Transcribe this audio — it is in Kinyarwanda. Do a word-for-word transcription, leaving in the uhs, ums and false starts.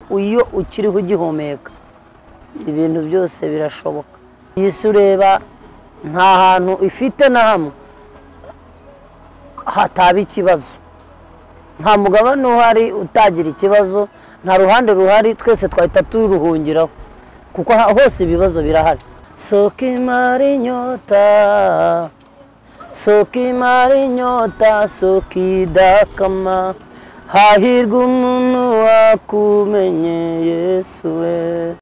iyo ukiriho ugihumeka ibintu byose birashoboka. Iyi si ureba nta hantu ifite na hamwe hataba ikibazo, nta mugabane uhari utagira ikibazo, nta ruhande ruhari twese twahita turuhungiraho kuko hose ibibazo birahari. Soko imara inyota, soko imara inyota, soko idakama, hahirwa umuntu wakumenye Yesu we.